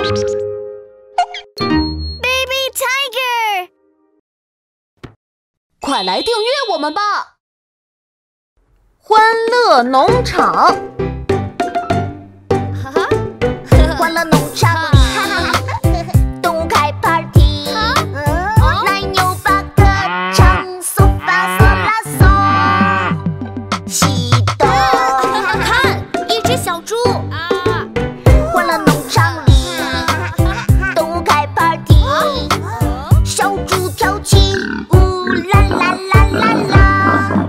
Baby Tiger， 快来订阅我们吧！欢乐农场， 欢乐农场里，动物开 party， 奶牛八个唱嗦发嗦拉嗦，西哆。看，一只小猪。欢乐农场里，动物开 party， 小猪跳起舞，啦啦啦啦啦。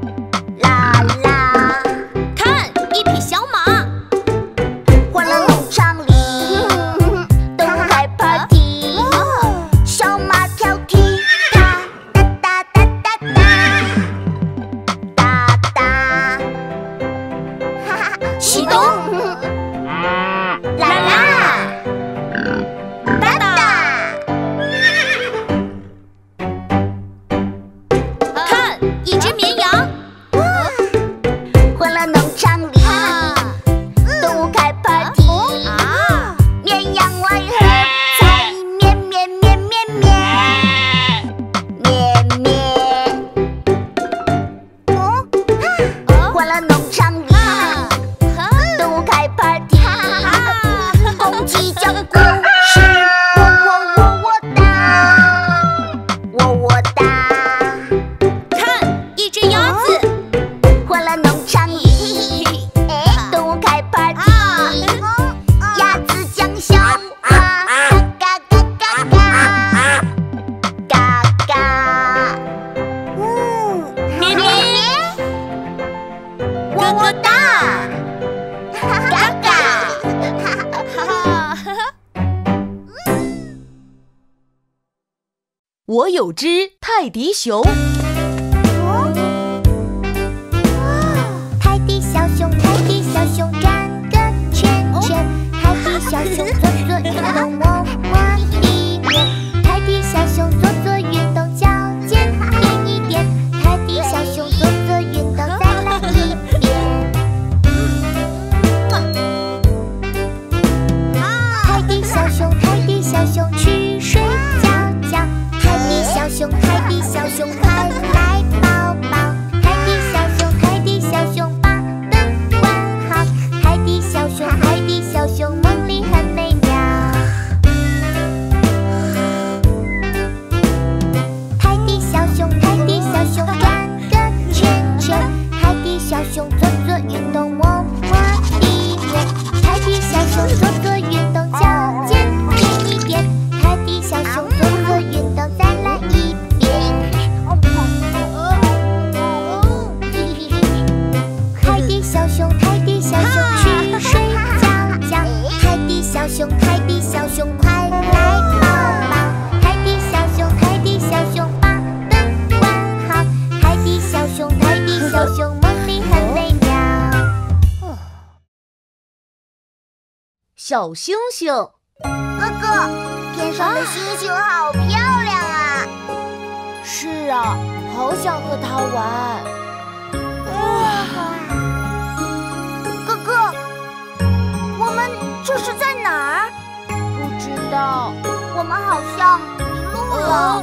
我有只泰迪熊。 泰迪小熊，泰迪小熊转个圈圈，泰迪小熊做做运动，摸摸地面。泰迪小熊做做运动，脚尖点一点。泰迪小熊做做运动，再来一遍。泰迪小熊，泰迪小熊去睡觉觉。 泰迪小熊，快来抱抱！泰迪小熊，泰迪小熊，把灯关好。泰迪小熊，泰迪小熊，梦里很美妙。泰迪小熊，泰迪小熊，转个圈圈。泰迪小熊做做运动，摸摸地面。泰迪小熊做做运动，脚尖点一点。泰迪小熊做做运动，再来一遍。 泰迪小熊，泰迪小熊去睡觉觉。泰迪小熊，泰迪小熊，快来抱抱！泰迪小熊，泰迪小熊，把灯关好。泰迪小熊，泰迪小熊，梦里很美妙。 小星星， 哥哥，天上的星星好漂亮啊！ 是啊，好想和它玩。 哥哥，我们这是在哪儿？ 不知道， 我们好像迷路了。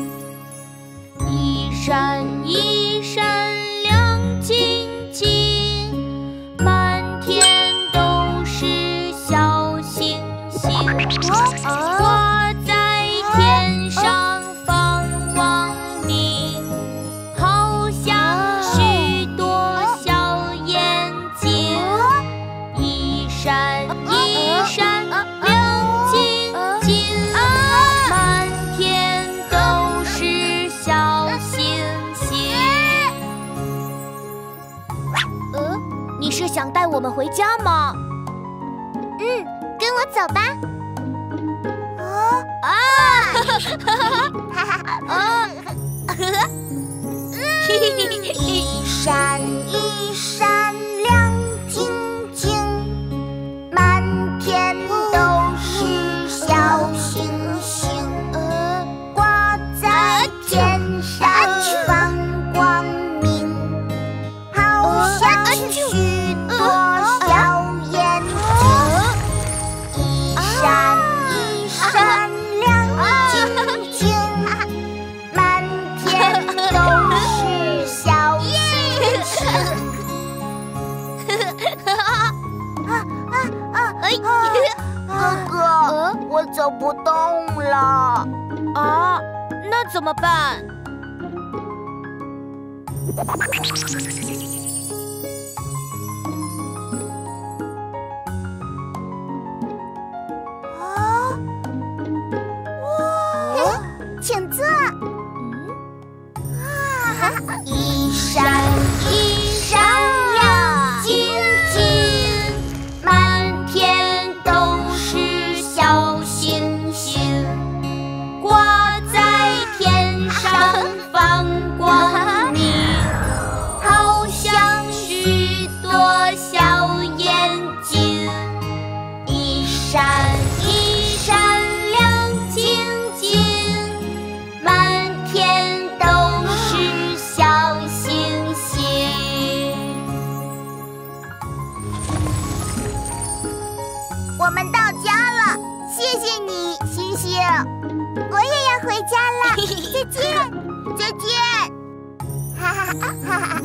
一闪一闪亮晶晶，满天都是小星星，挂在天上放光明，好像许多小眼睛，一闪一闪亮晶晶，满天都是小星星。你是想带我们回家吗？ 跟我走吧。一闪一闪亮晶晶，满天都是小星星，挂在天上放光明，好像许多小眼睛，一闪。 哥哥，我走不动了。 啊，那怎么办？ 请坐。一闪一闪亮晶晶，满天都是小星星，挂在天上放光明，好像许多小眼睛，一闪一闪亮晶晶，满天都是小星星。我们到家了，谢谢你，星星。我也要回家了，再见，再见。哈哈哈哈哈！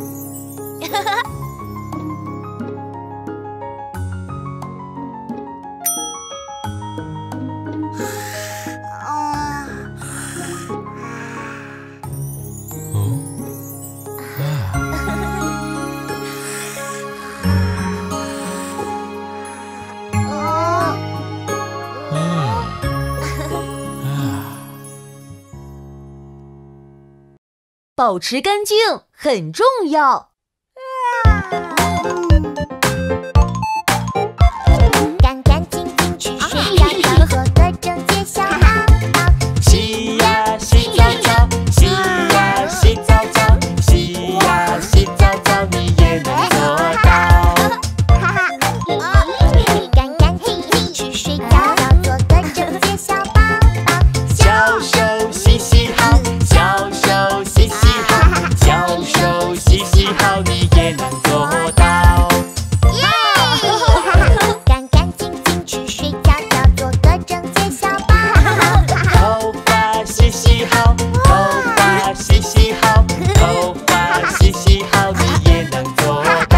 保持干净很重要。 干干净净去睡觉觉，做个整洁小宝宝。 洗呀洗澡澡，洗呀洗澡澡，洗呀洗澡澡，你也能做到。 干干净净去睡觉觉，做个整洁小宝宝。 小手洗洗好，小手洗洗好，小手洗洗好，你也能做到。 干干净净去睡觉觉，做个整洁小宝宝。 头发洗洗好，头发洗洗好，头发洗洗好，你也能做到。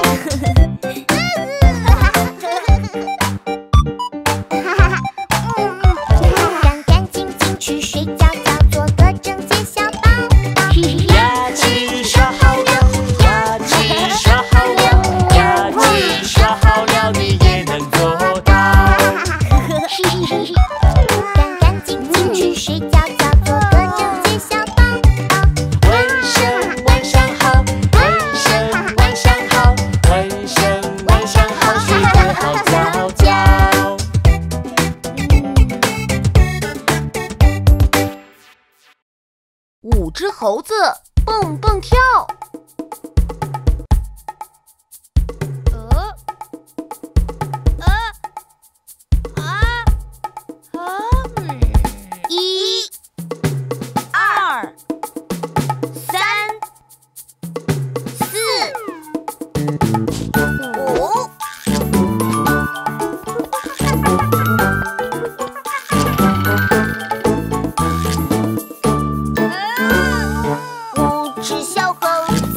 干干净净去睡觉觉，做个整洁小宝宝。 牙齿刷好了，牙齿刷好了，牙齿刷好了，你也能做到。 干干净净去睡觉觉，做个整洁小宝宝。 纹身纹上好，纹身纹上好，纹身纹上好，睡得好觉觉。 5只猴子蹦蹦跳， 一、二、三、四、 五。5只小猴子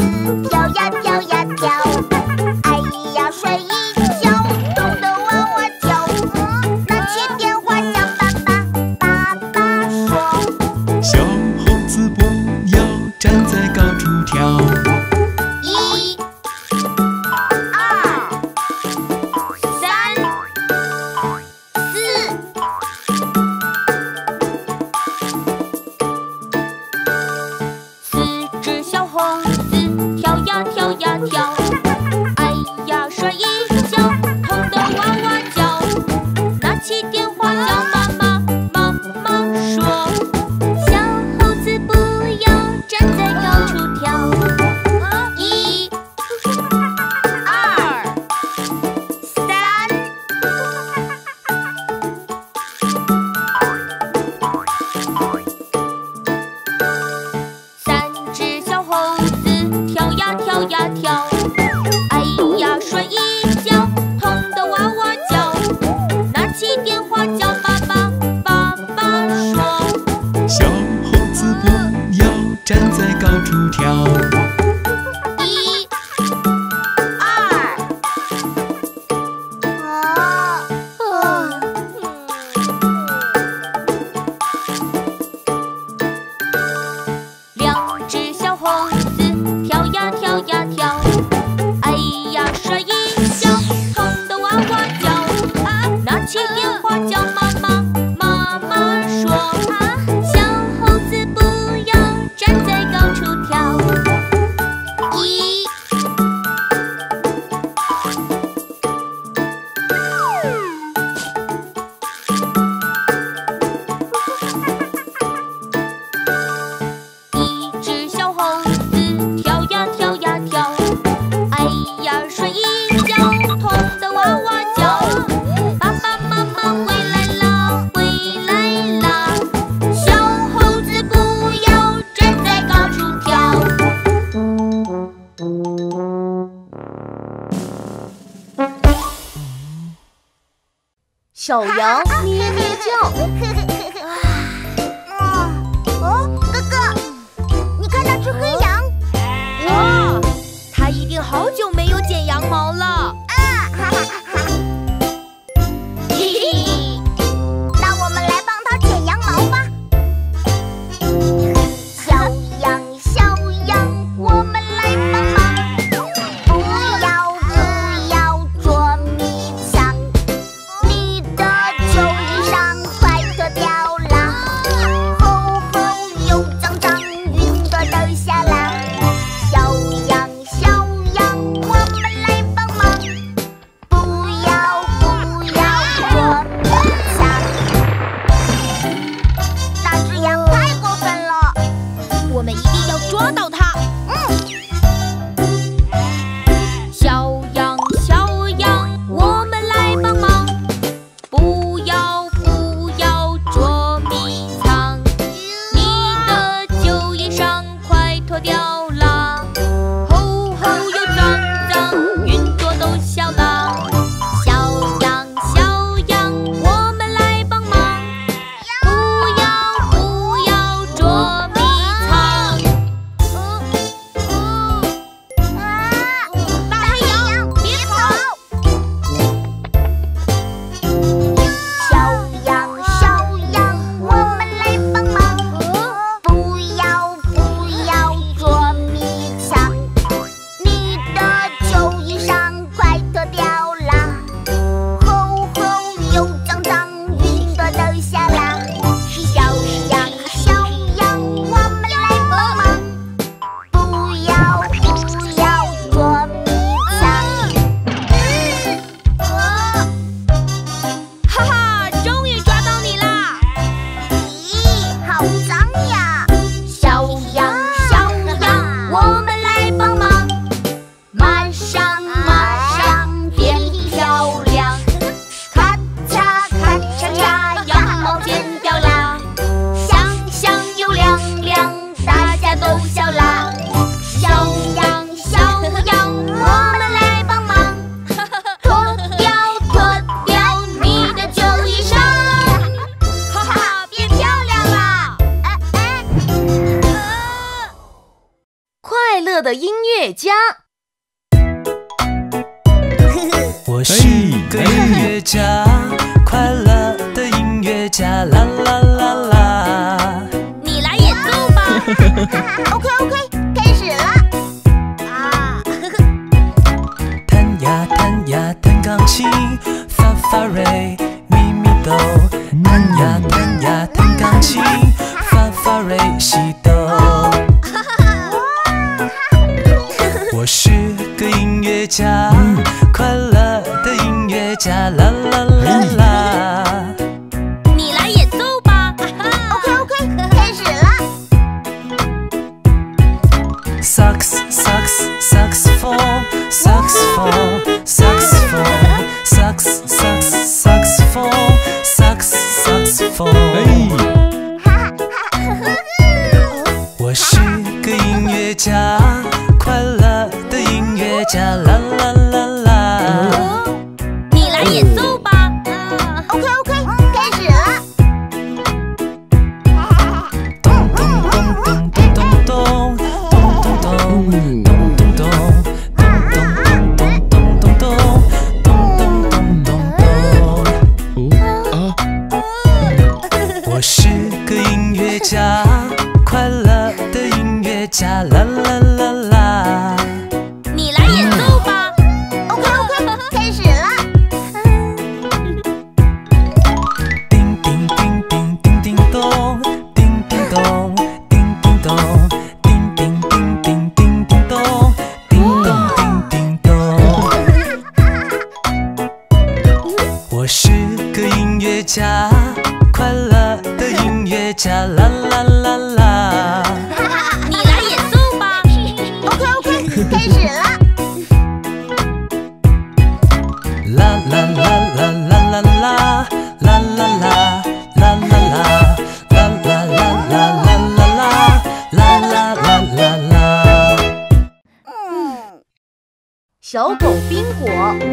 电话叫妈妈，妈妈说：小猴子不要站在高处跳。一。一只小猴子跳呀跳呀跳，哎呀睡一觉，痛得哇哇叫。爸爸妈妈回来啦，回来啦！小猴子不要站在高处跳。 小羊咩咩叫。 哥哥，你看那只黑羊。 哇，它一定好久没有剪羊毛了。 嘿嘿，那我们来帮它剪羊毛吧。小羊，小羊，我们来帮忙。不要捉迷藏，你的旧衣裳快脱掉啦，厚厚又脏脏，云朵都下啦。小羊，小羊，我们来帮忙。不要捉迷藏，那只羊太过分了， 我们一定要抓到它。 小羊，小羊，我们来帮忙。不要捉迷藏，你的旧衣裳快脱掉啦，厚厚又脏脏，云朵都笑啦。小羊，小羊，我们来帮忙。不要捉迷藏。 大黑羊，别跑！小羊，小羊，我们来帮忙。不要捉迷藏，你的旧衣裳快脱掉啦，厚厚又脏脏，云朵都下啦。小羊，小羊，我们来帮忙。不要捉迷藏。 哈哈，终于抓到你啦！ 咦，好脏呀！小羊，小羊，我们来帮忙。马上变漂亮，咔嚓咔嚓嚓，羊毛剪掉啦，香香又亮亮，大家都笑啦。小羊，小羊，我们来帮忙。脱掉你的旧衣裳， 哈哈，变漂亮啦！ 快乐的音乐家。 我是个音乐家，快乐的音乐家，啦啦啦啦。 你来演奏吧。 OK， 开始了。 弹呀弹呀弹钢琴，发发瑞咪咪哆。弹呀弹呀弹钢琴，发发瑞西哆。我是个音乐家，快乐的音乐家，啦啦啦啦。 你来演奏乐家，快乐的音乐家，啦啦啦啦。 你来演奏吧。 OK， 开始了。 啦啦啦啦啦啦啦啦啦啦啦啦啦啦啦啦啦啦啦。 小狗宾果。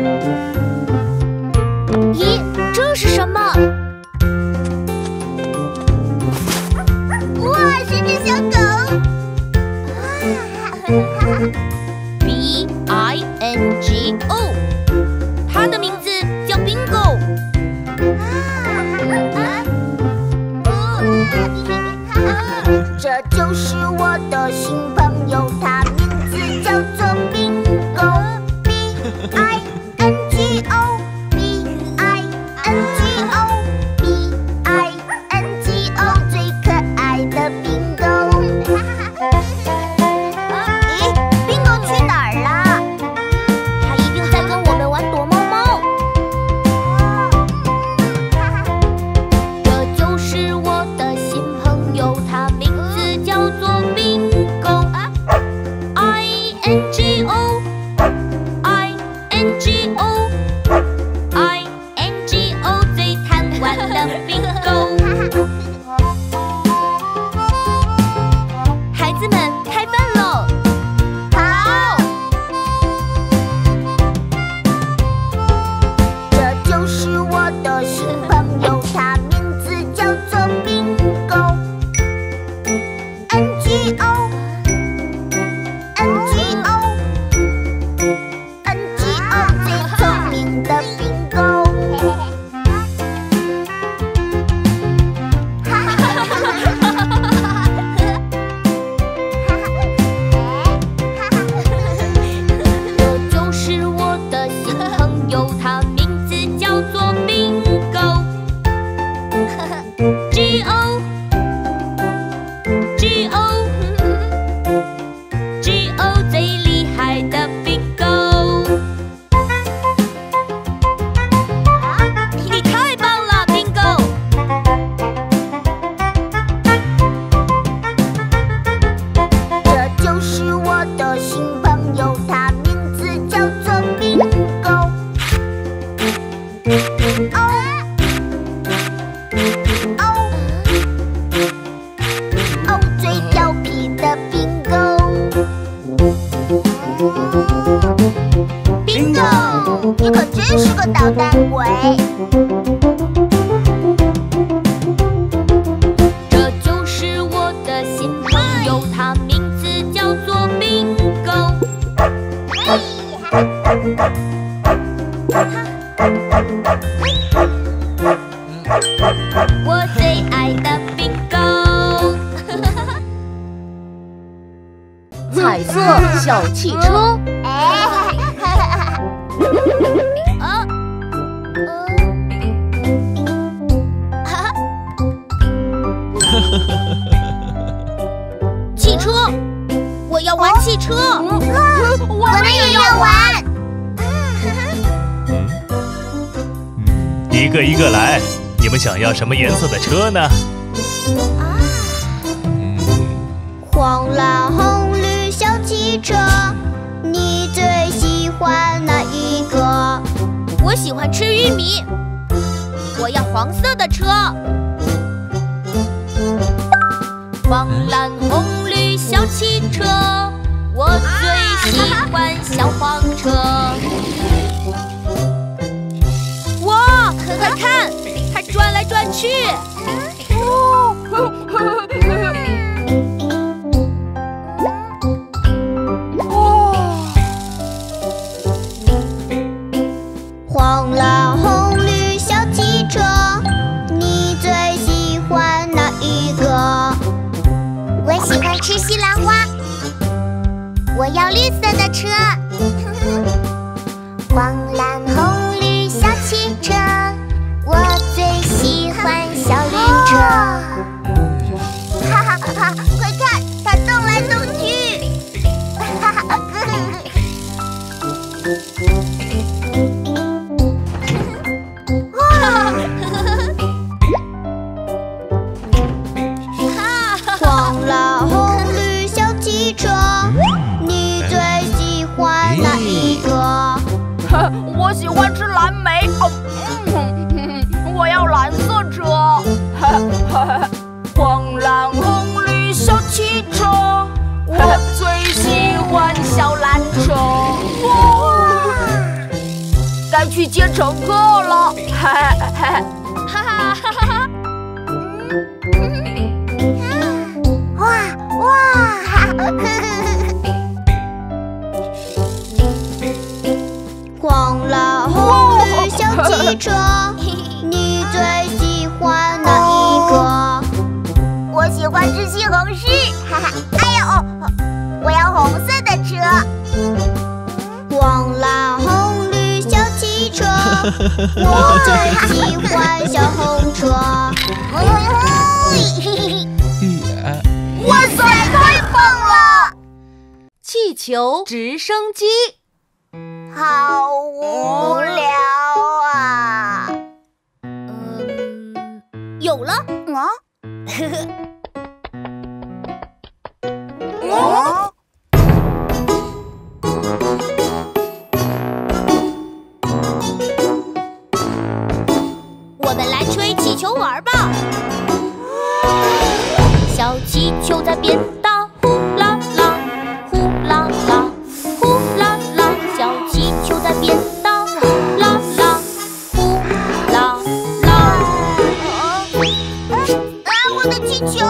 咦，这是什么？ 哇，是只小狗。 BINGO， 它的名字叫 Bingo。 这就是我的新朋友，他名字叫做 Bingo。BINGO，BINGO，BINGO，最可爱的 Bingo。咦 ，Bingo 去哪儿了？ 他一定在跟我们玩躲猫猫。 这就是我的新朋友，他名字叫做 Bingo。INGO，INGO，INGO，最贪玩的 Bingo。孩子们开饭喽！ 好，这就是我的新朋友，他名字叫做 Bingo。NGO，NGO，NGO，最聪明的 Bingo。 这就是我的新朋友，他名字叫做 Bingo。GO，GO，GO，最厉害的 Bingo。你太棒了 ，Bingo！ 这就是我的新朋友，他名字叫做 Bingo。哦，最调皮的 Bingo。Bingo， 你可真是个捣蛋鬼。 这就是我的新朋友，他名字叫做 Bingo。我最爱的 Bingo。 彩色小汽车。 汽车，我要玩汽车。 我们也要玩。 一个一个来，你们想要什么颜色的车呢？ 黄蓝红绿小汽车，你最喜欢哪一个？ 我喜欢吃玉米，我要黄色的车。黄蓝红绿小汽车，我最喜欢小黄车。哇，快看，它转来转去。 黄蓝红绿小汽车，你最喜欢哪一个？我喜欢吃西兰花，我要绿色的车。黄蓝红绿小汽车，我最喜欢小绿车。哈哈哈！快看，它动来动去。哈哈！哇！ 遇见乘客了！哈哈哈哈！ 哇哇！黄蓝红绿小汽车，你最喜欢哪一个？我喜欢是西红柿，哈哈！哎呦，我要红色的车。黄蓝红绿小汽车，我最喜欢小红车。哇塞，太棒了！ 气球直升机。 好无聊啊！ 有了！我们来吹气球玩吧！小气球在变大，呼啦啦，呼啦啦，呼啦啦。小气球在变大，呼啦啦，呼啦啦。 我的气球！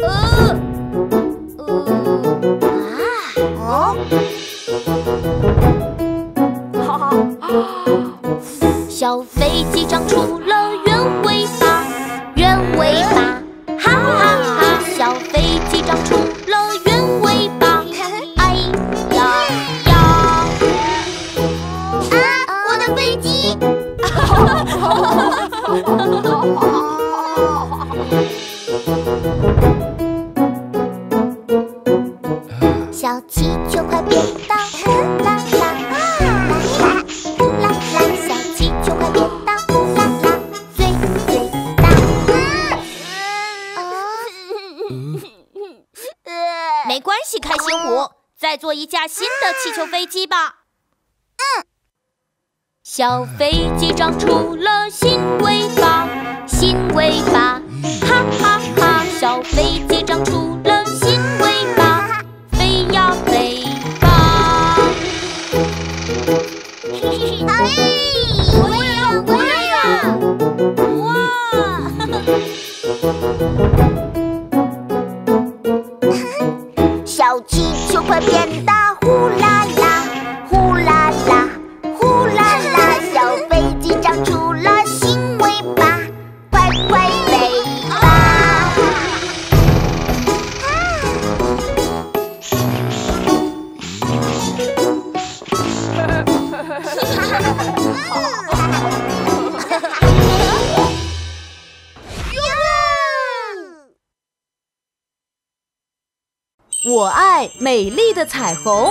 小飞机长出了圆尾巴，圆尾巴，哈哈哈！小飞机长出了圆尾巴，哎呀呀！ 我的飞机！小气球快变大，呼啦啦，呼啦啦，小气球快变大，呼啦啦，最最大。 没关系，开心虎，再做一架新的气球飞机吧。 小飞机长出了新尾巴，新尾巴，哈哈哈！小飞机长出了新尾巴，飞呀飞吧！ 我也要！哇！小气球快变大，呼啦啦，呼啦啦，呼啦啦！小飞机长出了新尾巴，快快飞吧！ 我爱美丽的彩虹。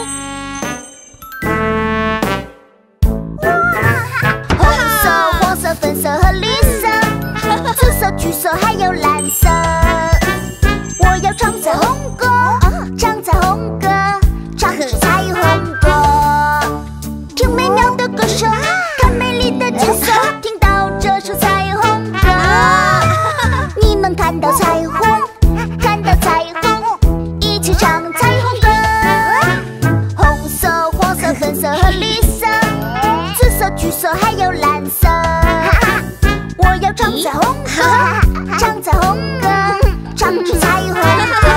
红色、黄色、粉色和绿色，紫色、橘色还有蓝色。我要唱彩虹歌，唱彩虹歌，唱出彩虹歌。听美妙的歌声，看美丽的景色，听到这首彩虹歌。你们看到彩虹，看到彩虹，一起唱彩虹歌。红色、黄色、粉色和绿色，紫色、橘色还有蓝色。我要唱彩虹歌，唱彩虹歌，唱出彩虹歌。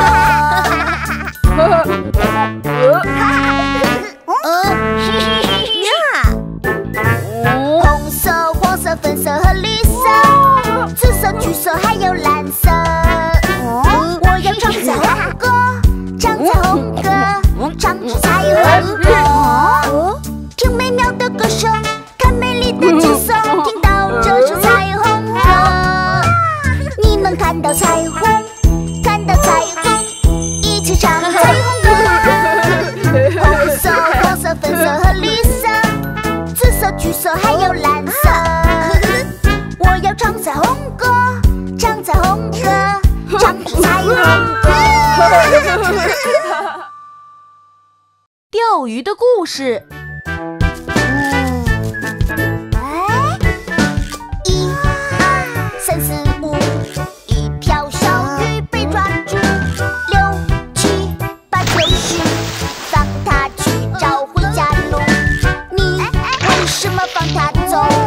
红色、黄色、粉色和绿色，紫色、橘色还有蓝色。我要唱彩虹歌，唱彩虹歌，唱出彩虹歌。听美妙的歌声，看美丽的景色，听到这首彩虹歌。你们看到彩虹，看到彩虹，一起唱彩虹歌。红色、黄色、粉色和绿色，紫色、橘色还有蓝色。我要唱彩虹歌，唱彩虹歌，唱出彩虹歌。 钓鱼的故事。 1、2、3、4、5，一条小鱼被抓住。6、7、8、9、10，放它去找回家路。你为什么放它走？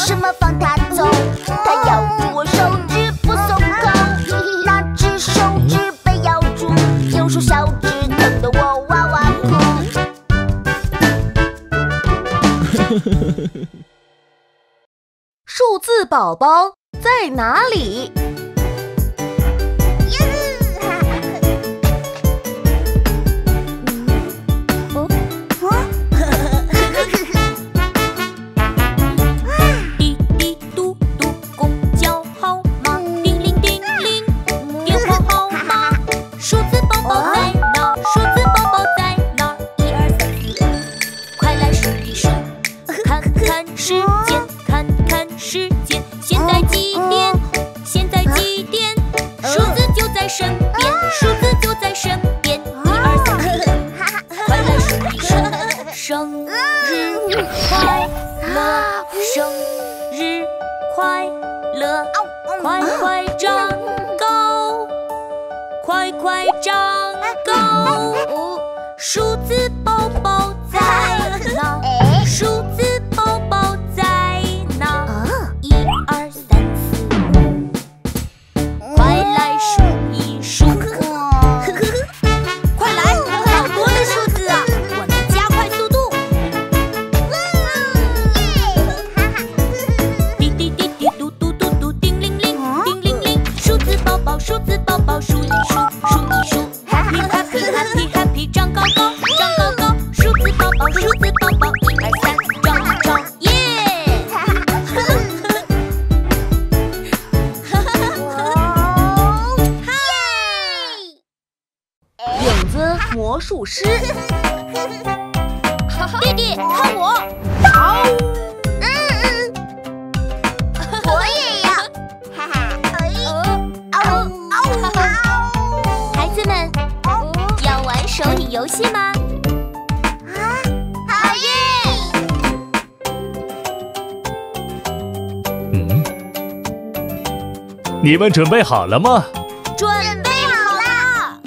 什么放他走？他咬住我手指不松口，那只手指被咬住，右手小指疼得我哇哇哭。 数字宝宝在哪里？ 滴滴嘟嘟，公交号码，叮铃叮铃，电话号码。数字宝宝在哪？数字宝宝在哪？1、2、3、4、5，快来数一数，看看时间，看看时间，现在几点？现在几点？数字就在身边，数字就在身边。1、2、3、4、5，快来数一数，生日快乐，生日快乐，快快长高，快快长高。数字宝宝在哪？数字宝宝在哪？1、2、3、4、5，快来数一数。快来，好多的数字啊！我们加快速度。滴滴滴滴嘟嘟嘟嘟，叮铃铃，叮铃铃。数字宝宝，数字宝宝，数一数，数一数。Happy happy happy happy， 长高高，长高高。数字宝宝，数字宝宝，1、2、3，长长耶！ 影子魔术师， 弟弟，看我！ 我也要，哈哈， 孩子们，要玩手语游戏吗？ 好耶！ 你们准备好了吗？ 准备好啦！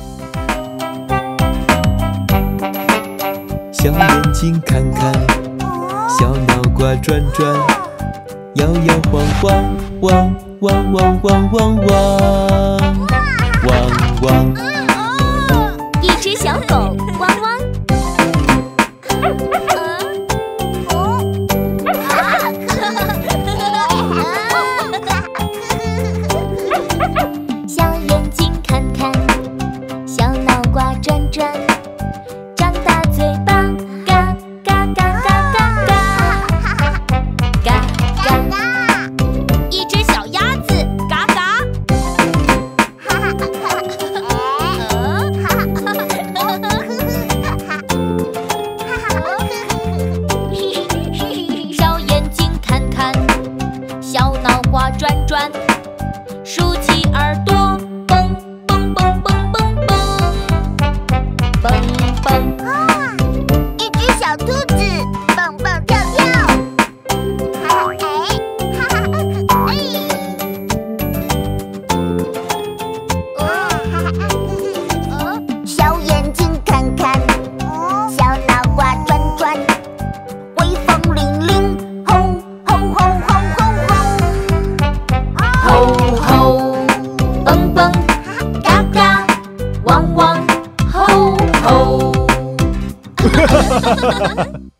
小眼睛看看，小脑瓜转转，摇摇晃晃，汪汪汪汪汪汪，汪汪。 一只小狗汪汪，小眼睛看看，小脑瓜转转，张大嘴巴，嘎嘎嘎嘎嘎嘎，嘎嘎。 一只小鸭子，嘎嘎。小眼睛看看，小脑瓜转转，竖起耳朵，蹦蹦蹦蹦蹦蹦，蹦蹦。 一只小兔子蹦蹦跳跳，小眼睛看看，小脑瓜转转，微风凛凛，吼吼吼吼吼吼， 吼吼，蹦蹦，嘎嘎，汪汪，吼吼。